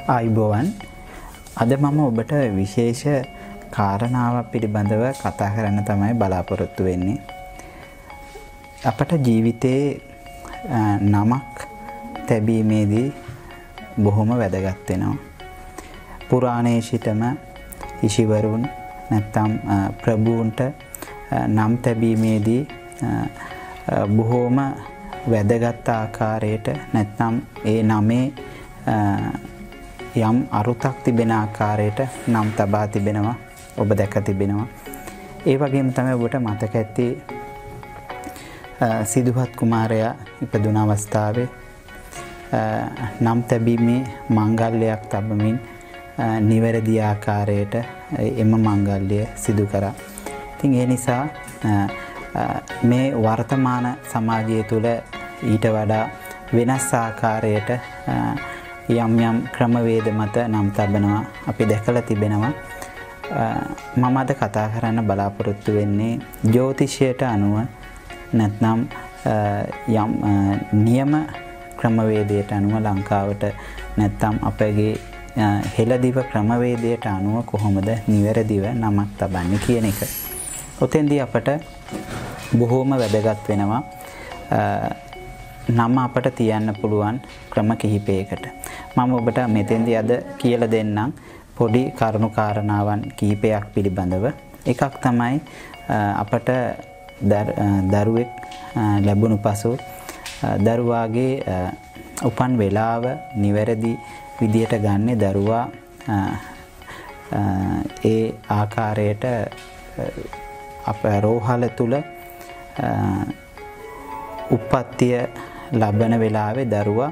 ආයුබෝවන් අද මම ඔබට විශේෂ කාරණාවක් පිළිබඳව කතා කරන්න තමයි බලාපොරොත්තු වෙන්නේ. අපට ජීවිතේ නමක් තැබීමේදී බොහොම වැදගත් වෙනවා. පුරාණයේ සිටම ඍෂිවරුන් නැත්නම් ප්‍රභූන්ට නම් තැබීමේදී බොහොම වැදගත් ආකාරයට නැත්නම් ඒ නමේ යම් අරුතක් තිබෙන ආකාරයට නම් තබා තිබෙනවා. ඔබ දැක තිබෙනවා. ඒ වගේම තමයි ඔබට මතක ඇති සිදුහත් කුමාරයා ඉපදුන අවස්ථාවේ නම් තැබීමේ මංගල්‍යයක් තබමින් නිවැරදි ආකාරයට එම මංගල්‍ය සිදු කරා. ඉතින් ඒ නිසා මේ වර්තමාන සමාජය තුළ ඊට වඩා වෙනස් ආකාරයට යම් යම් ක්‍රමවේද මත නම් තබනවා අපි දැකලා තිබෙනවා. මම අද කතා කරන්න බලාපොරොත්තු වෙන්නේ ජ්‍යොතිෂයට අනුව නැත්නම් යම් නියම ක්‍රමවේදයට අනුව ලංකාවට නැත්නම් අපගේ හෙළදිව ක්‍රමවේදයට අනුව කොහොමද නිවැරදිව නමක් තබන්නේ කියන එක. ඔතෙන්දී අපට බොහෝම වැදගත් වෙනවා නම අපට තියන්න පුළුවන් ක්‍රම කිහිපයකට. මම ඔබට මෙතෙන්දී අද කියලා දෙන්නම් පොඩි කරුණු කාරණාවන් කිහිපයක් පිළිබඳව. එකක් තමයි අපට දරුවෙක් ලැබුණු පසු දරුවාගේ උපන් වේලාව නිවැරදි විදියට ගන්න දරුවා ඒ ආකාරයට අප රෝහල තුල උප්පත්තිය ලබන වෙලාවේ දරුවා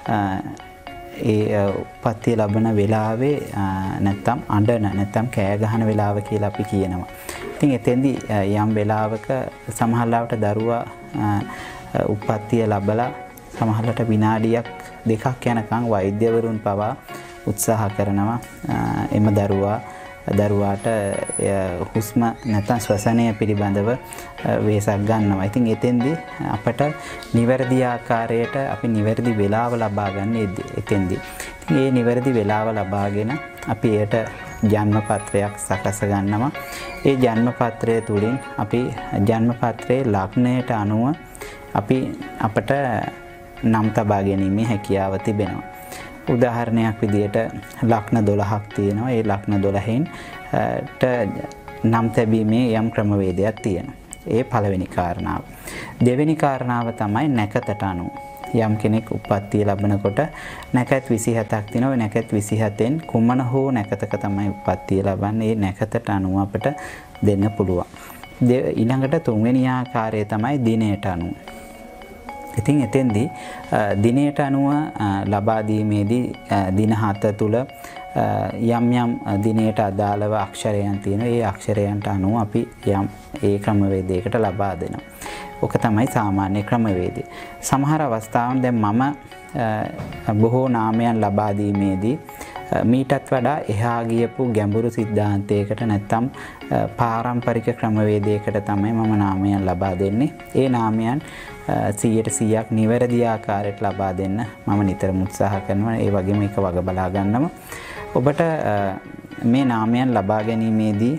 ඒ උප්පත්තිය ලබන වෙලාවේ නැත්තම් අඬන නැත්තම් කෑ ගහන වෙලාව කියලා අපි කියනවා. ඉතින් එතෙන්දී යම් වෙලාවක සමහරවිට දරුවා උප්පත්තිය ලැබලා සමහරවිට විනාඩියක් දෙකක් යනකම් වෛද්‍යවරුන් පවා උත්සාහ කරනවා එම දරුවාට හුස්ම නැත්නම් ශ්වසනය පිළිබඳව වෙහෙසක් ගන්නවා. ඉතින් එතෙන්දී අපට නිවැරදි ආකාරයට අපි නිවැරදි වේලාව ලබා ගන්න එතෙන්දී. ඉතින් මේ නිවැරදි වේලාව ලබාගෙන අපි ඒට ජන්ම පත්‍රයක් සකස ගන්නවා. ඒ ජන්ම පත්‍රය තුලින් අපි ජන්ම පත්‍රයේ ලග්නයට අනුව අපට නම් තබා ගැනීමේ හැකියාව තිබෙනවා. උදාහරණයක් විදියට ලග්න 12ක් තියෙනවා. ඒ ලග්න 12න් නම් තැබීමේ යම් ක්‍රමවේදයක් තියෙනවා. ඒ පළවෙනි කාරණාව. දෙවෙනි කාරණාව තමයි නැකතට අනුව. යම් කෙනෙක් උප්පත්තිය ලැබනකොට නැකත් 27ක් තියෙනවා. ඒ නැකත් 27න් කුමන හෝ නැකතක තමයි උප්පත්තිය ලබන්නේ. ඒ නැකතට අනුව අපට දෙන්න පුළුවන්. ඊළඟට තුන්වෙනි ආකාරය තමයි දිනයට අනුව. ඉතින් එතෙන්දී දිනයට අනුව ලබා දීමේදී දින 7 තුල යම් යම් දිනයට අදාළව අක්ෂරයන් තියෙනවා. ඒ අක්ෂරයන්ට අනුව අපි යම් ඒ ක්‍රමවේදයකට ලබා දෙනවා. ඔක තමයි සාමාන්‍ය ක්‍රමවේදය. සමහර අවස්ථාවන් දැන් මම බොහෝ නාමයන් ලබා දීමේදී මීටත් වඩා එහා ගියපු ගැඹුරු සිද්ධාන්තයකට නැත්නම් පාරම්පරික ක්‍රමවේදයකට තමයි මම නාමයන් ලබා දෙන්නේ. ඒ නාමයන් 100% නිවැරදි ආකාරයට ලබා දෙන්න මම නිතරම උත්සාහ කරනවා. ඒ වගේම ඒක වග බලා ගන්නවා. ඔබට මේ නාමයන් ලබා ගැනීමේදී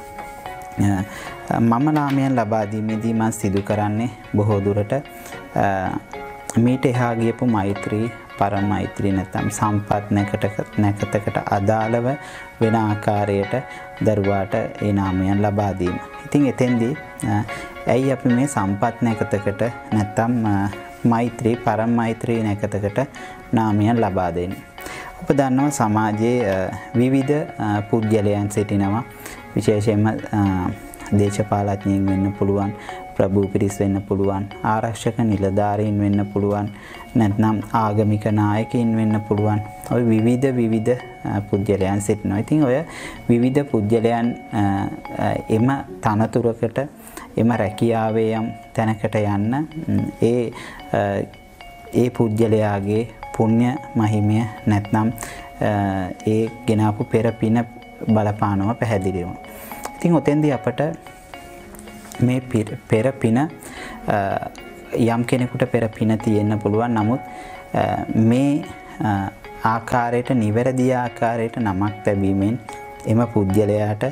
මම නාමයන් ලබා දීමේදී මම සිදු කරන්නේ බොහෝ දුරට මීට එහා ගියපු මෛත්‍රී පරම මෛත්‍රී නැත්නම් සම්පත් නැකතකට අදාළව වෙන ආකාරයට දරුවාට ඒ නාමයන් ලබා දීම. ඉතින් එතෙන්දී ඇයි අපි මේ සම්පත් නැකතකට නැත්නම් මෛත්‍රී පරම මෛත්‍රී නැකතකට නාමයන් ලබා දෙන්නේ? ඔබ දන්නවා සමාජයේ විවිධ පුද්ගලයන් සිටිනවා. විශේෂයෙන්ම දේශපාලඥයින් වෙන්න පුළුවන්, ප්‍රභූ පිරිස් වෙන්න පුළුවන්, ආරක්ෂක නිලධාරීන් වෙන්න පුළුවන්, නැත්නම් ආගමික නායකයින් වෙන්න පුළුවන්. ඔය විවිධ පුද්ගලයන් සිටිනවා. ඉතින් ඔය විවිධ පුද්ගලයන් එම තනතුරකට එම රැකියාවේ යම් තැනකට යන්න ඒ පුද්ගලයාගේ පුණ්‍ය මහිමය නැත්නම් ඒ ගෙනාපු පෙර පින බලපානව පැහැදිලිවම. ඉතින් ඔතෙන්දී අපට මේ පෙර පින යම් කෙනෙකුට පෙර පින තියෙන්න පුළුවන්. නමුත් මේ ආකාරයට නිවැරදි ආකාරයට නමක් තැබීමෙන් එම පුද්ගලයාට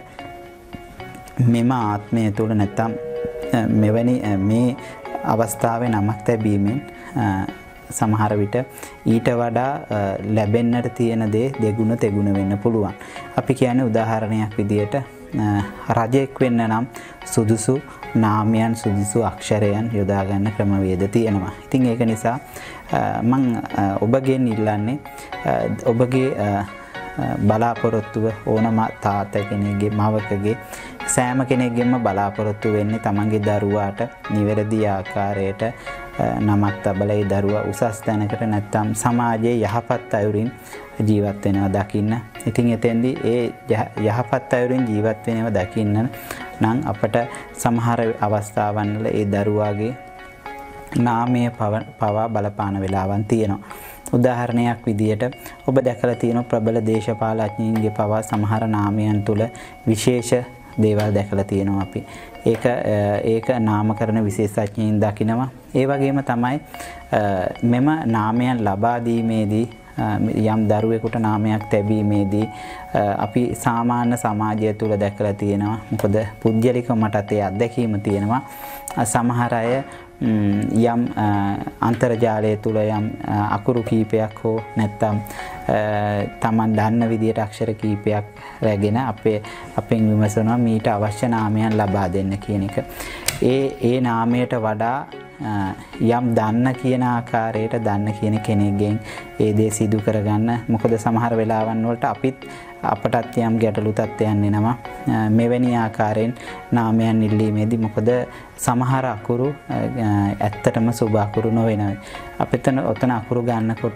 මෙම ආත්මය තුළ නැත්නම් මෙවැනි මේ අවස්ථාවේ නමක් තැබීමෙන් සමහර විට ඊට වඩා ලැබෙන්නට තියෙන දේ දෙගුණ තෙගුණ වෙන්න පුළුවන්. අපි කියන්නේ උදාහරණයක් විදියට රජෙක් වෙන්න නම් සුදුසු නාමයන් සුදුසු අක්ෂරයන් යොදා ගන්න ක්‍රමවේද තියෙනවා. ඉතින් ඒක නිසා මම ඔබගෙන් ඉල්ලන්නේ ඔබගේ බලාපොරොත්තුව ඕනම තාත්තා කෙනෙක්ගේ මවකගේ සෑම කෙනෙක්ගෙම බලාපොරොත්තු වෙන්නේ තමන්ගේ දරුවාට නිවැරදි ආකාරයට නමක් තබලා ඒ දරුවා උසස් තැනකට නැත්නම් සමාජයේ යහපත් අයුරින් ජීවත් වෙනවා දකින්න. ඉතින් එතෙන්දී ඒ යහපත් අයුරින් ජීවත් වෙනවා දකින්න නම් අපට සමහර අවස්ථාවන් වල ඒ දරුවාගේ නාමය පවා බලපාන වෙලාවන් තියෙනවා. උදාහරණයක් විදියට ඔබ දැකලා තියෙන ප්‍රබල දේශපාලඥයින්ගේ පවා සමහර නාමයන් තුල විශේෂ දේවල් දැකලා තියෙනවා අපි. ඒක නාමකරණ විශේෂඥයින් දකිනවා. ඒ වගේම තමයි මෙම නාමයන් ලබා දීමේදී යම් දරුවෙකුට නාමයක් තැබීමේදී අපි සාමාන්‍ය සමාජය තුල දැකලා තියෙනවා. මොකද පුද්ගලික මටත් ඒ අත්දැකීම තියෙනවා. සමහර අය යම් අන්තර්ජාලය තුල යම් අකුරු කීපයක් හෝ නැත්නම් තමන් දන්න විදියට අක්ෂර කීපයක් රැගෙන අපෙන් විමසනවා මීට අවශ්‍ය නාමයන් ලබා දෙන්න කියන එක. ඒ නාමයට වඩා යම් දන්න කියන ආකාරයට දන්න කියන කෙනෙක්ගෙන් ඒ දේ සිදු කරගන්න. මොකද සමහර වෙලාවන් වලට අපටත් යම් ගැටලු තත්ත්වයන් එනවා මෙවැනි ආකාරයෙන් නාමයන් ඉල්ලීමේදී. මොකද සමහර අකුරු ඇත්තටම සුබ අකුරු නොවෙනවා. අපිට ඔතන අකුරු ගන්නකොට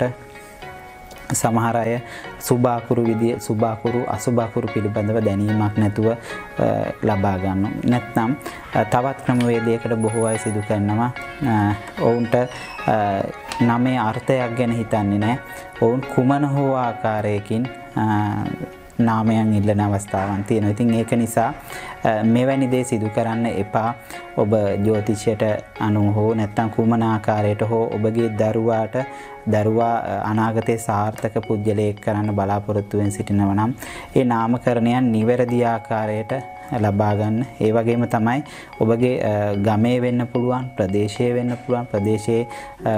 සමහර අය සුබ අකුරු විදිය සුබ අකුරු අසුබ අකුරු පිළිබඳව දැනීමක් නැතුව ලබා ගන්නවා. නැත්නම් තවත් ක්‍රමවේදයකට බොහෝ අය සිදු කරනවා. ඔවුන්ට නමේ අර්ථයක් ගැන හිතන්නේ නැහැ. ඔවුන් කුමන හෝ ආකාරයකින් නාමයන් ඉල්ලන අවස්ථාවන් තියෙනවා. ඉතින් ඒක නිසා මෙවැනි දේ සිදු කරන්න එපා. ඔබ ජ්‍යොතිෂයට අනුව හෝ නැත්නම් කුමන ආකාරයට හෝ ඔබගේ දරුවා අනාගතයේ සාර්ථක පුද්ගලයෙක් කරන්න බලාපොරොත්තු වෙන සිටිනවා නම් ඒ නාමකරණයන් නිවැරදි ආකාරයට ලබා ගන්න. ඒ වගේම තමයි ඔබගේ ගමේ වෙන්න පුළුවන්, ප්‍රදේශයේ වෙන්න පුළුවන්. ප්‍රදේශයේ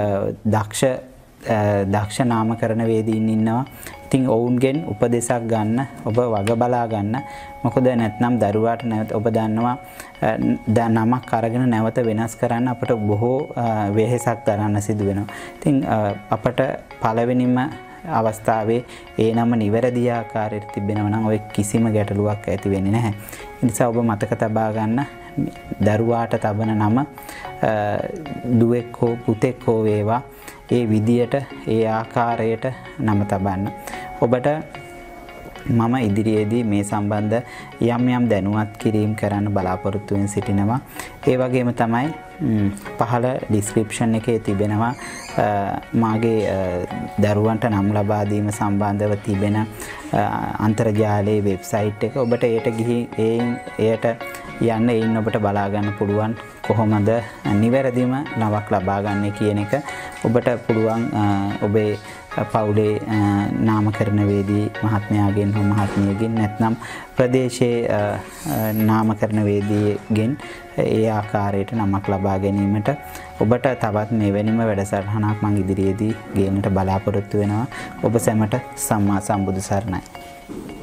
දක්ෂ නාමකරණ වේදීන් ඉන්නවා. ඉතින් ඔවුන්ගෙන් උපදෙසක් ගන්න, ඔබ වග බලා ගන්න. මොකද නැත්නම් දරුවාට නැවත ඔබ දන්නවා නමක් අරගෙන නැවත වෙනස් කරන්න අපට බොහෝ වෙහෙසක් දරන්න සිදු වෙනවා. ඉතින් අපට පළවෙනිම අවස්ථාවේ ඒ නම නිවැරදි ආකාරයට තිබෙනවා නම් ඔය කිසිම ගැටලුවක් ඇති වෙන්නේ නැහැ. ඒ නිසා ඔබ මතක තබා ගන්න දරුවාට තබන නම දුවෙක් හෝ පුතෙක් හෝ වේවා ඒ විදියට ඒ ආකාරයට නම තබන්න. ඔබට මම ඉදිරියේදී මේ සම්බන්ධ යම් දැනුවත් කිරීම කරන්න බලාපොරොත්තු වෙන සිටිනවා. ඒ වගේම තමයි පහළ ඩිස්ක්‍රිප්ෂන් එකේ තිබෙනවා මාගේ දරුවන්ට නම් ලබා දීම සම්බන්ධව තිබෙන අන්තර්ජාලයේ වෙබ්සයිට් එක. ඔබට ඒට ගිහින් එයට යන්න එයින් ඔබට බලා ගන්න පුළුවන් කොහොමද නිවැරදිම නමක් ලබා ගන්න කියන එක. ඔබට පුළුවන් ඔබේ පවුලේ නාමකරණ වේදී මහත්මයාගෙන් හෝ මහත්මියගෙන් නැත්නම් ප්‍රදේශයේ නාමකරණ වේදීගෙන් ඒ ආකාරයට නමක් ලබා ගැනීමට ඔබට තවත් මෙවැනිම වැඩසටහනක් මම ඉදිරියේදී ගේන්නට බලාපොරොත්තු වෙනවා. ඔබ සැමට සම්මා සම්බුදු සරණයි.